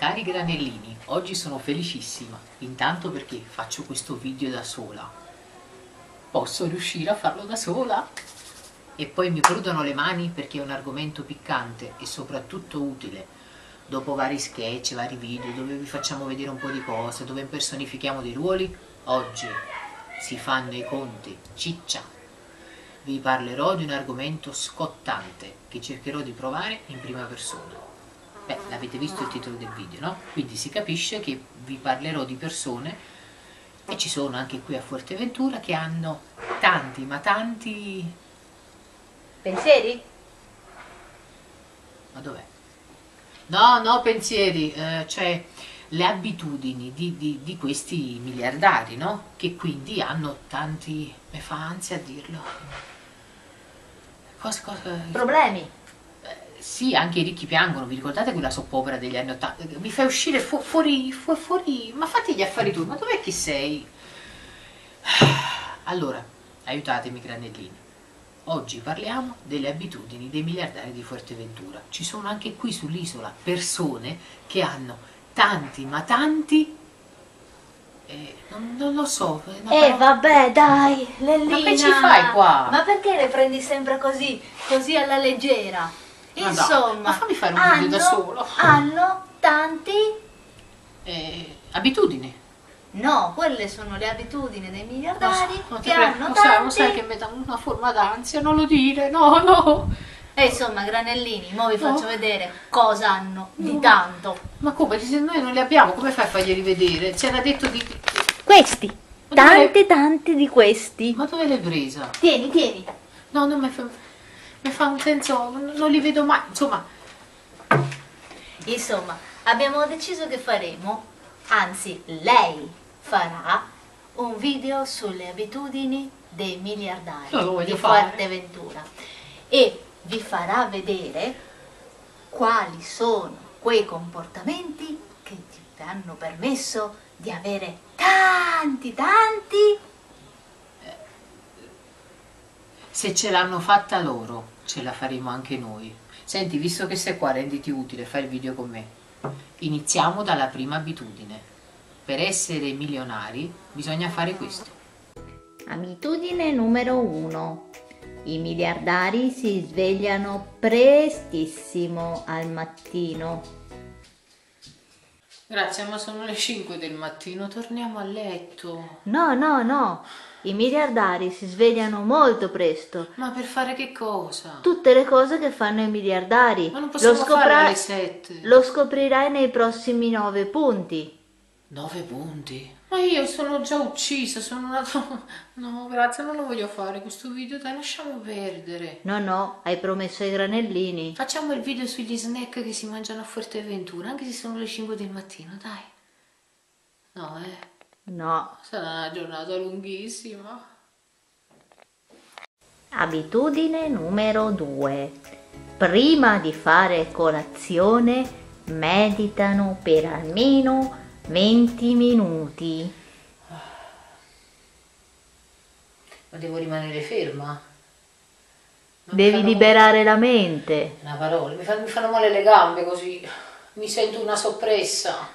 Cari granellini, oggi sono felicissima, intanto perché faccio questo video da sola. Posso riuscire a farlo da sola? E poi mi prudono le mani perché è un argomento piccante e soprattutto utile. Dopo vari sketch, vari video dove vi facciamo vedere un po' di cose, dove impersonifichiamo dei ruoli, oggi si fanno i conti, ciccia. Vi parlerò di un argomento scottante che cercherò di provare in prima persona. Beh, l'avete visto il titolo del video, no? Quindi si capisce che vi parlerò di persone, e ci sono anche qui a Fuerteventura, che hanno tanti, ma tanti... Pensieri? Ma dov'è? No, pensieri, cioè le abitudini di questi miliardari, no? Che quindi hanno tanti... mi fa ansia a dirlo. Problemi? Sì, anche i ricchi piangono, vi ricordate quella soppopera degli anni 80? Mi fai uscire fuori, ma fatti gli affari tu, ma dov'è che sei? Allora, aiutatemi granellini. Oggi parliamo delle abitudini dei miliardari di Fuerteventura. Ci sono anche qui sull'isola persone che hanno tanti, ma tanti... non lo so. Vabbè, dai, Lellina. Ma che ci fai qua? Ma perché le prendi sempre così alla leggera? Insomma, ma fammi fare un video da solo. Hanno tanti... abitudini. No, quelle sono le abitudini dei miliardari Lo tanti... sai che mi dà una forma d'ansia, non lo dire, no. E insomma, granellini, mo vi faccio vedere cosa hanno di tanto. Ma come? Se noi non li abbiamo, come fai a farglieli vedere? C'era detto di... Questi, tanti di questi. Ma dove l'hai presa? Tieni. No, non mi fa un senso, non li vedo mai, Insomma, abbiamo deciso che faremo, anzi lei farà, un video sulle abitudini dei miliardari di Fuerteventura e vi farà vedere quali sono quei comportamenti che ti hanno permesso di avere tanti. Se ce l'hanno fatta loro, ce la faremo anche noi. Senti, visto che sei qua, renditi utile, fai il video con me. Iniziamo dalla prima abitudine. Per essere milionari bisogna fare questo. Abitudine numero 1. I miliardari si svegliano prestissimo al mattino. Grazie, ma sono le 5 del mattino, torniamo a letto. No. I miliardari si svegliano molto presto. Ma per fare che cosa? Tutte le cose che fanno i miliardari. Ma non possiamo farle alle 7. Lo scoprirai nei prossimi 9 punti. 9 punti? Ma io sono già uccisa, sono una... No, grazie, non lo voglio fare questo video, dai, lasciamo perdere. No, hai promesso ai granellini. Facciamo il video sugli snack che si mangiano a Fuerteventura, anche se sono le 5 del mattino, dai. No, No. Sarà una giornata lunghissima. Abitudine numero 2. Prima di fare colazione meditano per almeno 20 minuti. Ma devo rimanere ferma? Devi liberare la mente. Una parola, mi fanno male le gambe così, mi sento una soppressa.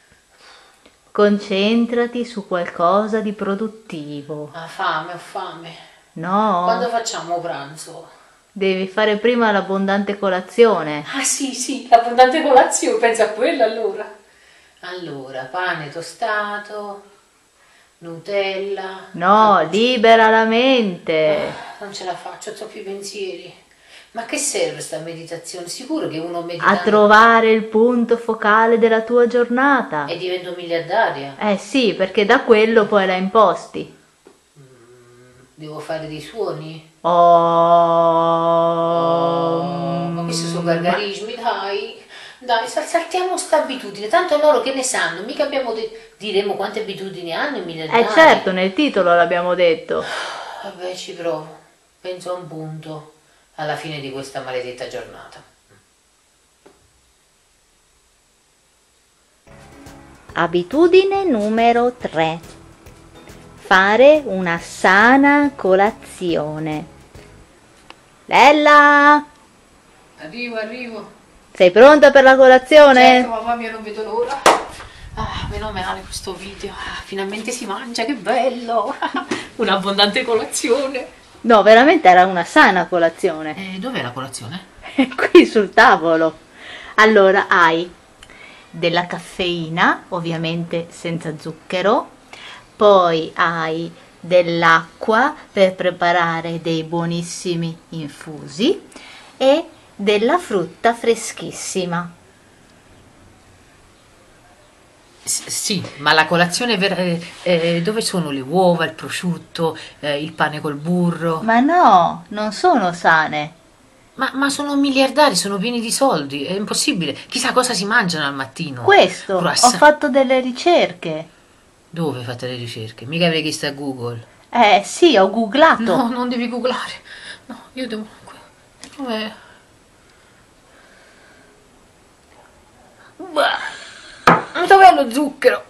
Concentrati su qualcosa di produttivo. Ho fame. No. Quando facciamo pranzo? Devi fare prima l'abbondante colazione. Ah sì, l'abbondante colazione, pensa a quella allora. Allora, pane tostato, Nutella. No, libera la mente. Non ce la faccio, ho troppi pensieri. Ma che serve sta meditazione? Sicuro che uno medita A trovare il punto focale della tua giornata. e divento miliardaria? Sì, perché da quello poi la imposti. Devo fare dei suoni? Oh. Ma questi sono gargarismi, dai, saltiamo sta abitudine, tanto loro che ne sanno, mica diremo quante abitudini hanno i miliardari. Certo, nel titolo l'abbiamo detto. Vabbè, ci provo, penso a un punto alla fine di questa maledetta giornata. Abitudine numero 3. Fare una sana colazione. Lella! Arrivo. Sei pronta per la colazione? Certo, mamma mia, non vedo l'ora. Ah, meno male questo video. Ah, finalmente si mangia, che bello. Un'abbondante colazione. No, veramente era una sana colazione. Dov'è la colazione? Qui sul tavolo. Allora hai della caffeina, ovviamente senza zucchero, poi hai dell'acqua per preparare dei buonissimi infusi e della frutta freschissima. Sì, ma la colazione dove sono le uova, il prosciutto, il pane col burro? Ma no, non sono sane. Ma sono miliardari, sono pieni di soldi, è impossibile. Chissà cosa si mangiano al mattino. Questo, Croissant. ho fatto delle ricerche. Dove fate le ricerche? Mica avrei chiesto a Google. Sì, ho googlato. No, non devi googlare. No, io devo... Dov'è? Dov'è lo zucchero?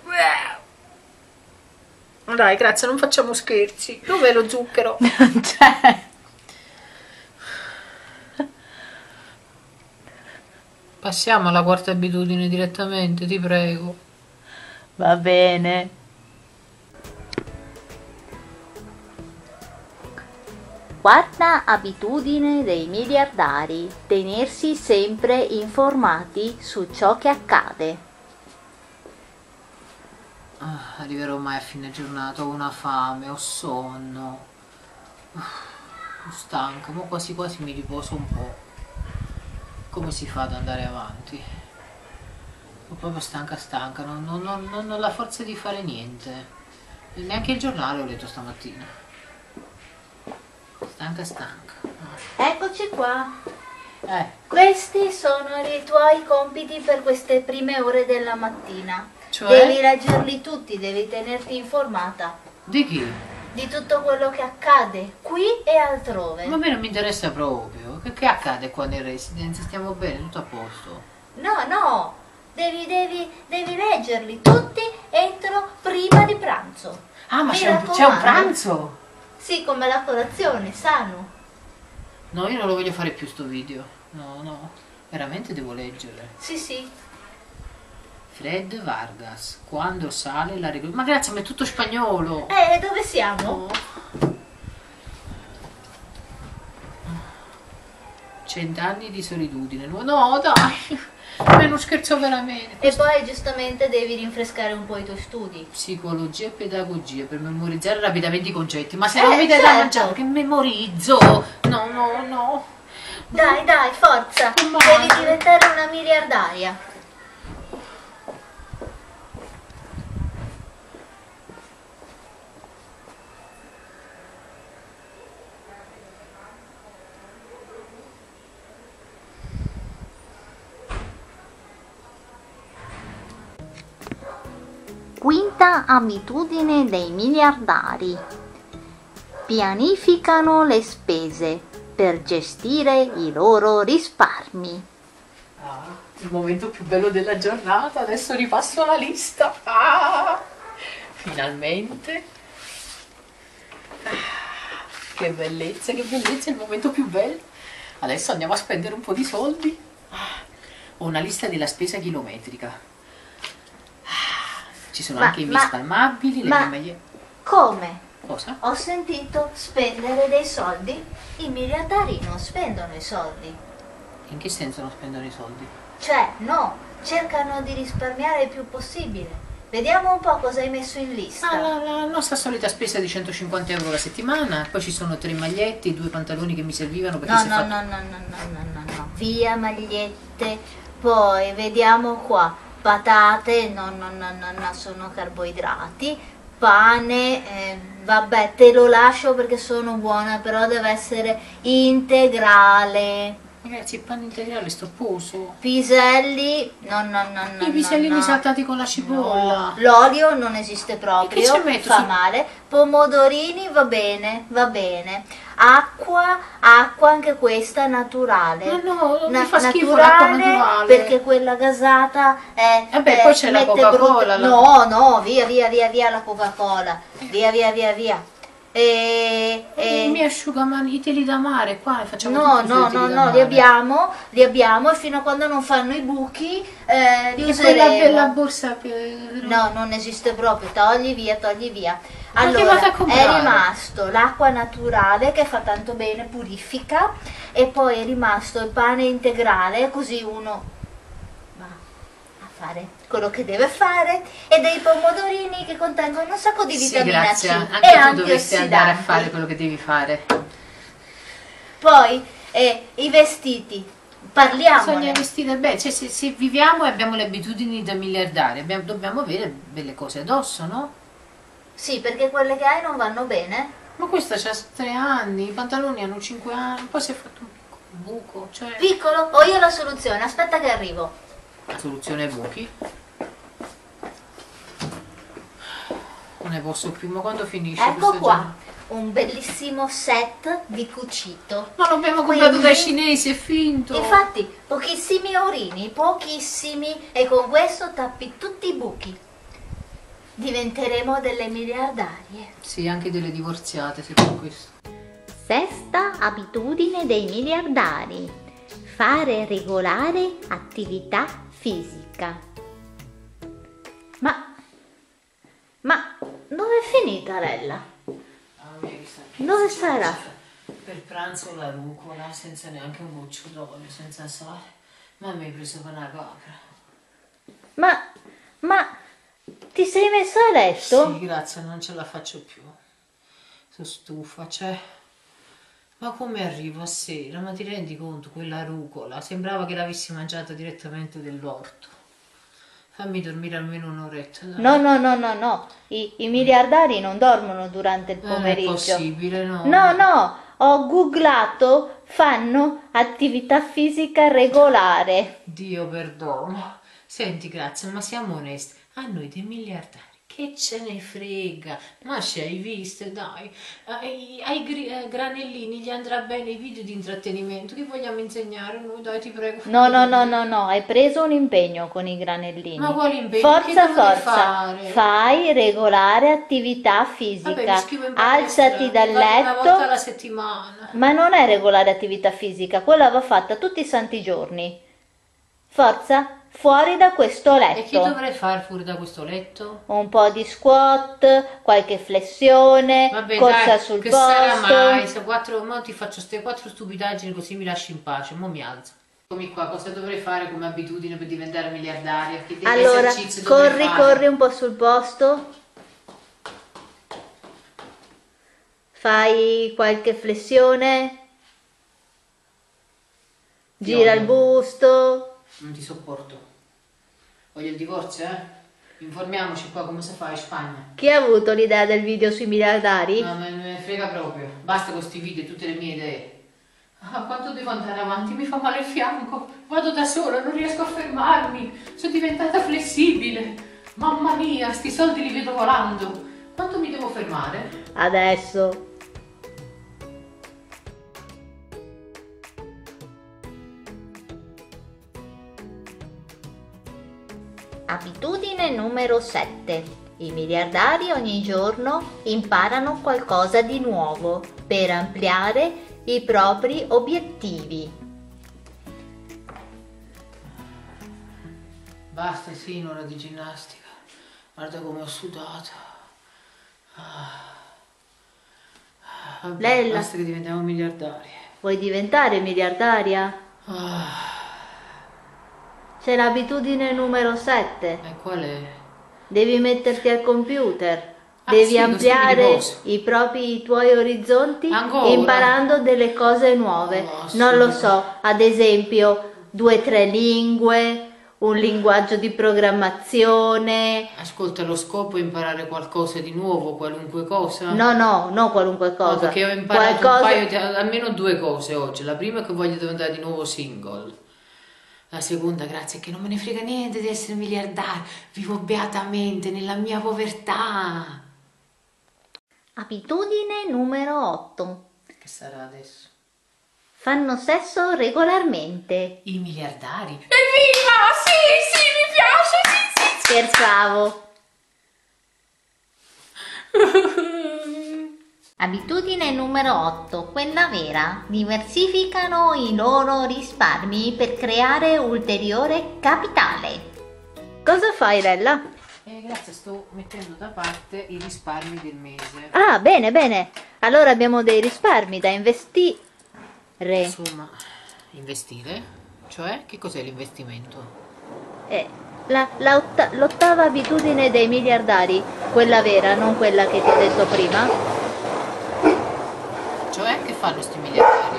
Dai, grazie, non facciamo scherzi. Dov'è lo zucchero? Non c'è. Passiamo alla quarta abitudine direttamente, ti prego. Va bene. Quarta abitudine dei miliardari: tenersi sempre informati su ciò che accade. Arriverò mai a fine giornata, ho una fame, ho sonno. Sono stanca, ma quasi quasi mi riposo un po'. Come si fa ad andare avanti? Sono proprio stanca, non ho la forza di fare niente. Neanche il giornale ho letto stamattina. Stanca. Eccoci qua. Questi sono i tuoi compiti per queste prime ore della mattina. Cioè? Devi leggerli tutti, devi tenerti informata Di chi? di tutto quello che accade qui e altrove. Ma a me non mi interessa proprio. Che accade qua nel Residence? Stiamo bene, tutto a posto. No, devi leggerli tutti entro prima di pranzo. Ah, ma Mi c'è un raccomando. pranzo? Sì, come la colazione, sano. No, io non lo voglio fare più sto video. No, veramente devo leggere. Sì. Fred Vargas, quando sale la Ma grazie, ma è tutto spagnolo. Dove siamo? No. 100 anni di solitudine. No, dai. Me lo scherzo veramente. E poi giustamente devi rinfrescare un po' i tuoi studi. Psicologia e pedagogia per memorizzare rapidamente i concetti. Ma se non mi dai da certo. mangiare, che memorizzo? No. Dai, forza. Devi diventare una miliardaria. Quinta abitudine dei miliardari: pianificano le spese per gestire i loro risparmi. Il momento più bello della giornata, adesso ripasso la lista. Finalmente. Che bellezza, è il momento più bello. Adesso andiamo a spendere un po' di soldi. Ho una lista della spesa chilometrica. Ci sono anche i miei spalmabili, le mie magliette. Come? Cosa? Ho sentito spendere dei soldi. I miliardari non spendono i soldi. In che senso non spendono i soldi? Cioè, no, cercano di risparmiare il più possibile. Vediamo un po' cosa hai messo in lista. La nostra solita spesa di 150 euro la settimana, poi ci sono 3 magliette, 2 pantaloni che mi servivano perché No. Via magliette. Poi vediamo qua. Patate, no, sono carboidrati. Pane, vabbè, te lo lascio perché sono buona, però deve essere integrale. Ragazzi, il pane integrale stopposo. Piselli, no. I pisellini saltati con la cipolla. No. L'olio non esiste proprio, Che ci metto fa su? male. Pomodorini va bene. Acqua anche questa naturale. No, mi fa schifo l'acqua naturale. Perché quella gasata è... Vabbè, poi c'è la Coca-Cola. No, via la Coca-Cola. Via. I miei asciugamani, i teli da mare, qua ne facciamo no, tutti no, i teli no, da no, mare. li abbiamo e fino a quando non fanno i buchi li E useremo. quella bella borsa No, non esiste proprio, togli via, togli via. Ma che Allora, vado a comprare? è rimasto l'acqua naturale che fa tanto bene, purifica, e poi è rimasto il pane integrale, così uno va a fare quello che deve fare, e dei pomodorini che contengono un sacco di Sì, vitamina grazie. C Anche e tu dovresti andare a fare antiossidanti. quello che devi fare. Poi i vestiti, Bisogna parliamone. vestire bene, cioè se viviamo e abbiamo le abitudini da miliardari, dobbiamo avere belle cose addosso, no? Sì, perché quelle che hai non vanno bene. Ma questa c'ha 3 anni, i pantaloni hanno 5 anni, poi si è fatto un piccolo buco, cioè... Piccolo, ho io la soluzione, aspetta che arrivo. La soluzione ai buchi. Non ne posso più, ma quando finisce Ecco questo qua, genere? un bellissimo set di cucito. Ma l'abbiamo comprato Quindi- dai cinesi, è finto! Infatti, pochissimi aurini, pochissimi, e con questo tappi tutti i buchi. Diventeremo delle miliardarie. Sì, anche delle divorziate, se con questo. Sesta abitudine dei miliardari: fare regolare attività fisica. Ma dove è finita Lella? Dove sarà? Per pranzo la rucola, senza neanche un goccio d'olio, senza sale. Ma mi hai preso per una capra. Ma ti sei messa a letto? Sì, grazie, non ce la faccio più. Sono stufa, cioè... Ma come arrivo a sera? Ma ti rendi conto, quella rucola? Sembrava che l'avessi mangiata direttamente dell'orto. Fammi dormire almeno un'oretta, dai. No. I miliardari non dormono durante il Non è pomeriggio. possibile, no? No, ho googlato, fanno attività fisica regolare. Dio perdono. Senti, grazie, ma siamo onesti. A noi dei miliardari, che ce ne frega? Ma ci hai visto, dai. Granellini gli andrà bene i video di intrattenimento. Che vogliamo insegnare noi? Dai, ti prego. No, hai preso un impegno con i granellini. Ma quale impegno? Forza, Che dovrei forza, fare? fai regolare attività Vabbè, fisica. mi iscrivo in palestra, Alzati dal vado una volta alla letto. settimana. Ma non è regolare attività fisica, quella va fatta tutti i santi giorni. Forza, fuori da questo E che letto. dovrei fare fuori da questo letto? Un po' di squat, qualche flessione, Vabbè, corsa dai, sul che sarà mai? posto. Se mo ti faccio queste 4 stupidaggini così mi lasci in pace, mo mi alzo. Eccomi qua, cosa dovrei fare come abitudine per diventare miliardaria? Che Allora, esercizio dovrei fare? corri un po' sul posto. Fai qualche flessione. Gira il busto. Non ti sopporto. Voglio il divorzio, eh? Informiamoci qua come si fa in Spagna. Chi ha avuto l'idea del video sui miliardari? No, me ne frega proprio. Basta con questi video e tutte le mie idee. Ah, quanto devo andare avanti? Mi fa male il fianco. Vado da sola, non riesco a fermarmi. Sono diventata flessibile. Mamma mia, sti soldi li vedo volando. Quanto mi devo fermare? Adesso. Abitudine numero 7. I miliardari ogni giorno imparano qualcosa di nuovo per ampliare i propri obiettivi. Basta, sì, un'ora di ginnastica. Guarda come ho sudato. Vabbè, Lella. basta che diventiamo miliardari. Vuoi diventare miliardaria? C'è l'abitudine numero 7. E qual è? Devi metterti al computer. Ah, Devi sì, così mi ampliare riposo. i tuoi orizzonti Ancora? imparando delle cose nuove. Oh, Non lo sì. so, ad esempio 2-3 lingue, un linguaggio di programmazione. Ascolta, lo scopo è imparare qualcosa di nuovo, qualunque cosa? No, qualunque cosa. No, perché ho imparato Qualcosa- almeno 2 cose oggi. La prima è che voglio diventare di nuovo single. La seconda, grazie, è che non me ne frega niente di essere miliardario. Vivo beatamente nella mia povertà. Abitudine numero 8. Che sarà adesso? Fanno sesso regolarmente. I miliardari? Evviva! Sì, mi piace, sì. Scherzavo. Abitudine numero 8, quella vera. Diversificano i loro risparmi per creare ulteriore capitale. Cosa fai, Lella? Grazie, sto mettendo da parte i risparmi del mese. Ah, bene, bene. Allora abbiamo dei risparmi da investire. Insomma, investire? Cioè, che cos'è l'investimento? L'ottava abitudine dei miliardari, quella vera, non quella che ti ho detto prima. Cioè, che fanno sti miliardari?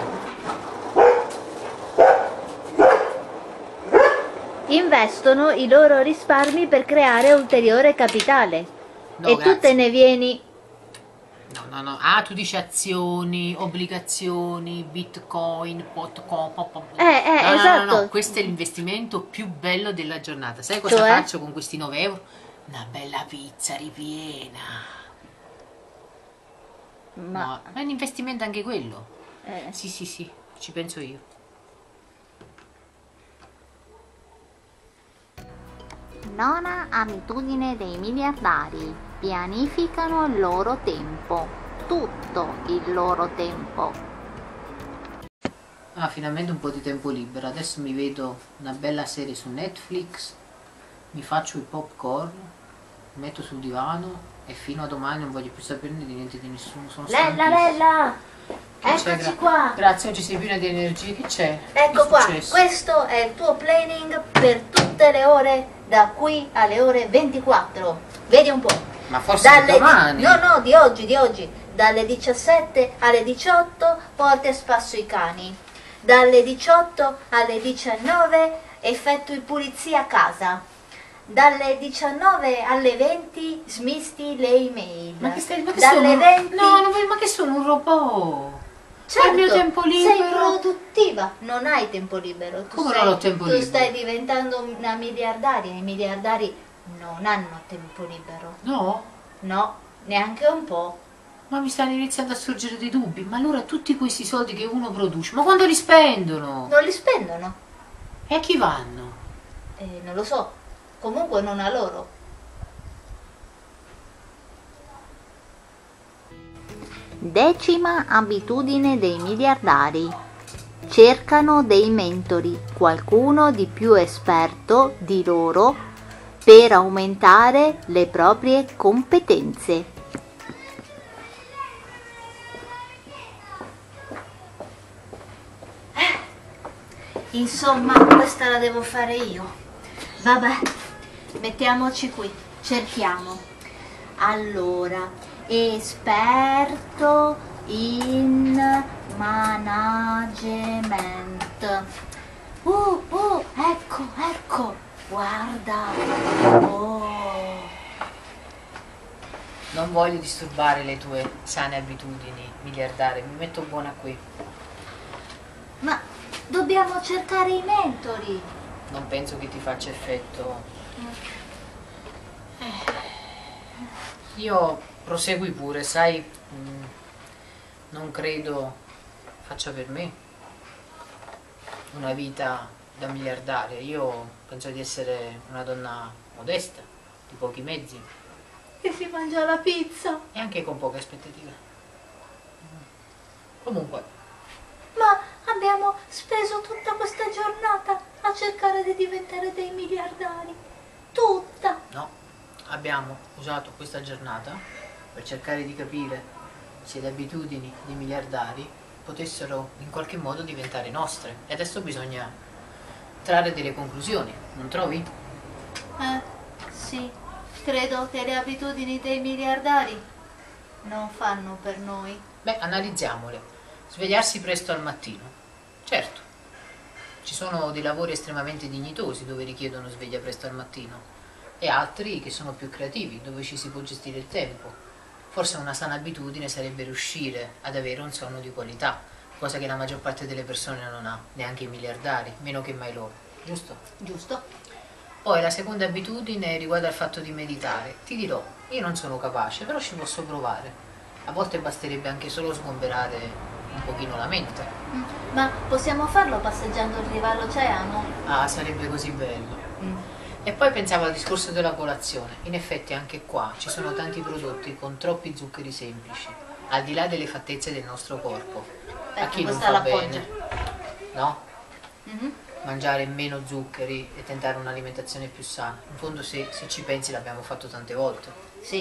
Investono i loro risparmi per creare ulteriore capitale. No, e grazie. tu te ne vieni. No. Ah, tu dici azioni, obbligazioni, bitcoin, Esatto. No, questo è l'investimento più bello della giornata. Sai cosa Cioè? faccio con questi 9 euro? Una bella pizza ripiena. No, è un investimento anche quello. Sì, ci penso io. Nona abitudine dei miliardari. Pianificano il loro tempo. Tutto il loro tempo. Ah, finalmente un po' di tempo libero. Adesso mi vedo una bella serie su Netflix, mi faccio il popcorn, mi metto sul divano e fino a domani non voglio più saperne di niente di nessuno. Sono Lella! Eccoci qua! Grazie, oggi sei piena di energie. Che c'è? Ecco qua, questo è il tuo planning per tutte le ore da qui alle ore 24. Vedi un po'. Ma forse domani? No, di oggi. Dalle 17 alle 18 porti a spasso i cani. Dalle 18 alle 19 effettui pulizia a casa. Dalle 19 alle 20 smisti le email. Ma che stai? Dalle 20... No, ma che sono un robot? Certo, il mio tempo libero. sei produttiva, non hai tempo libero. Come non ho tempo libero? Tu stai diventando una miliardaria, i miliardari non hanno tempo libero. No? No, neanche un po'. Ma mi stanno iniziando a sorgere dei dubbi. Ma allora tutti questi soldi che uno produce, ma quando li spendono? Non li spendono? E a chi vanno? Non lo so, comunque non a loro. Decima abitudine dei miliardari. Cercano dei mentori, qualcuno di più esperto di loro per aumentare le proprie competenze. Insomma, questa la devo fare io. Vabbè, mettiamoci qui, cerchiamo. Allora, esperto in management. Ecco, guarda. Non voglio disturbare le tue sane abitudini miliardarie, mi metto buona qui. Ma dobbiamo cercare i mentori. Non penso che ti faccia effetto. Io prosegui pure, sai, non credo faccia per me una vita da miliardaria. Io penso di essere una donna modesta, di pochi mezzi. Che si mangia la pizza. E anche con poche aspettative. Comunque. Ma abbiamo speso tutta questa giornata a cercare di diventare dei miliardari. Tutta. No, abbiamo usato questa giornata per cercare di capire se le abitudini dei miliardari potessero in qualche modo diventare nostre. E adesso bisogna trarre delle conclusioni, non trovi? Sì. Credo che le abitudini dei miliardari non fanno per noi. Beh, analizziamole. Svegliarsi presto al mattino. Certo, ci sono dei lavori estremamente dignitosi dove richiedono sveglia presto al mattino e altri che sono più creativi, dove ci si può gestire il tempo. Forse una sana abitudine sarebbe riuscire ad avere un sonno di qualità, cosa che la maggior parte delle persone non ha, neanche i miliardari, meno che mai loro, giusto? Giusto. Poi la seconda abitudine riguarda il fatto di meditare. Ti dirò, io non sono capace, però ci posso provare. A volte basterebbe anche solo sgomberare un pochino la mente. Ma possiamo farlo passeggiando in riva all'oceano? Ah, sarebbe così bello. E poi pensavo al discorso della colazione. In effetti anche qua ci sono tanti prodotti con troppi zuccheri semplici al di là delle fattezze del nostro corpo, a chi non questa fa l'appoggio. bene, no? Mangiare meno zuccheri e tentare un'alimentazione più sana. In fondo se ci pensi l'abbiamo fatto tante volte. Sì.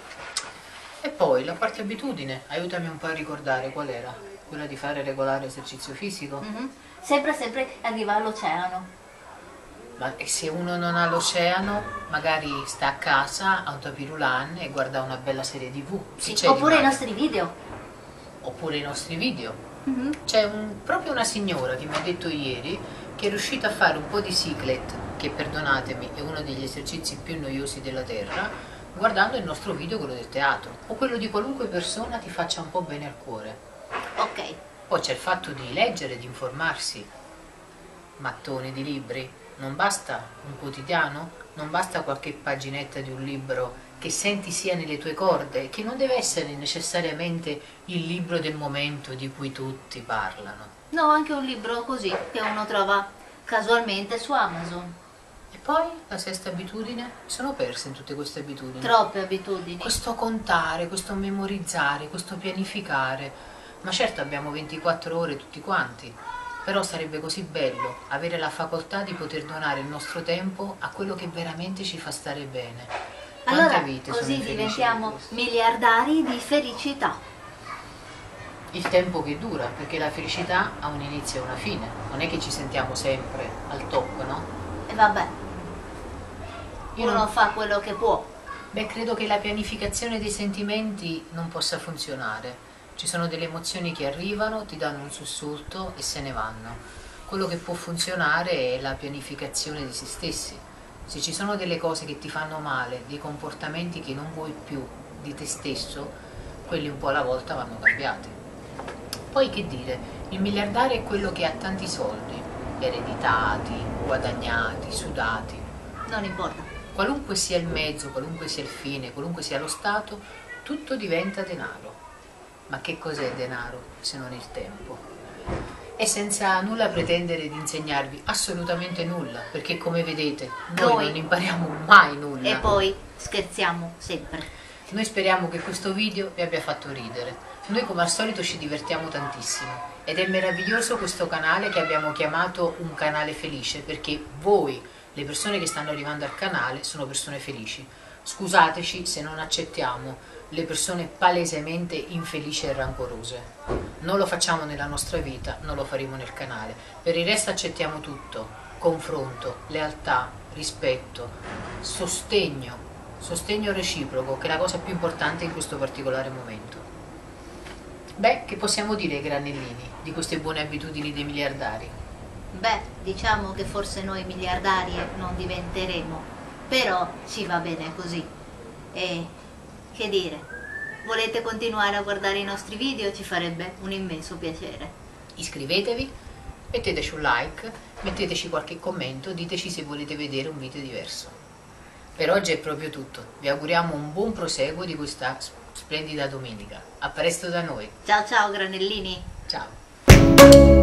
E poi la quarta abitudine, aiutami un po' a ricordare qual era? Quella di fare regolare esercizio fisico? Sempre arriva all'oceano. Ma e se uno non ha l'oceano, magari sta a casa, ha un tapirulan e guarda una bella serie TV. Sì. Oppure i nostri video. Oppure i nostri video. C'è proprio una signora che mi ha detto ieri che è riuscita a fare un po' di cyclet, che perdonatemi è uno degli esercizi più noiosi della terra, guardando il nostro video, quello del teatro, o quello di qualunque persona ti faccia un po' bene al cuore. Ok. Poi c'è il fatto di leggere, di informarsi, mattoni di libri, non basta un quotidiano, non basta qualche paginetta di un libro che senti sia nelle tue corde, che non deve essere necessariamente il libro del momento di cui tutti parlano. No, anche un libro così che uno trova casualmente su Amazon. E poi la sesta abitudine? Mi sono persa in tutte queste abitudini. Troppe abitudini. Questo contare, questo memorizzare, questo pianificare. Ma certo abbiamo 24 ore tutti quanti, però sarebbe così bello avere la facoltà di poter donare il nostro tempo a quello che veramente ci fa stare bene. Quante Allora, vite così sono infelici diventiamo di questo? miliardari di felicità. Il tempo che dura, perché la felicità ha un inizio e una fine, non è che ci sentiamo sempre al top, no? E vabbè, Io uno non- fa quello che può. Beh, credo che la pianificazione dei sentimenti non possa funzionare. Ci sono delle emozioni che arrivano, ti danno un sussulto e se ne vanno. Quello che può funzionare è la pianificazione di se stessi. Se ci sono delle cose che ti fanno male, dei comportamenti che non vuoi più di te stesso, quelli un po' alla volta vanno cambiati. Poi che dire, il miliardario è quello che ha tanti soldi, ereditati, guadagnati, sudati. Non importa. Qualunque sia il mezzo, qualunque sia il fine, qualunque sia lo stato, tutto diventa denaro. Ma che cos'è denaro se non il tempo? E senza nulla pretendere di insegnarvi assolutamente nulla, perché come vedete noi non impariamo mai nulla. E poi scherziamo sempre. Noi speriamo che questo video vi abbia fatto ridere. Noi come al solito ci divertiamo tantissimo ed è meraviglioso questo canale che abbiamo chiamato un canale felice, perché voi, le persone che stanno arrivando al canale, sono persone felici. Scusateci se non accettiamo le persone palesemente infelici e rancorose. Non lo facciamo nella nostra vita, non lo faremo nel canale. Per il resto accettiamo tutto: confronto, lealtà, rispetto, sostegno reciproco, che è la cosa più importante in questo particolare momento. Beh, che possiamo dire ai granellini di queste buone abitudini dei miliardari? Beh, diciamo che forse noi miliardari non diventeremo, però ci va bene così. E che dire, volete continuare a guardare i nostri video? Ci farebbe un immenso piacere. Iscrivetevi, metteteci un like, metteteci qualche commento, diteci se volete vedere un video diverso. Per oggi è proprio tutto, vi auguriamo un buon proseguo di questa splendida domenica. A presto da noi. Ciao ciao granellini. Ciao.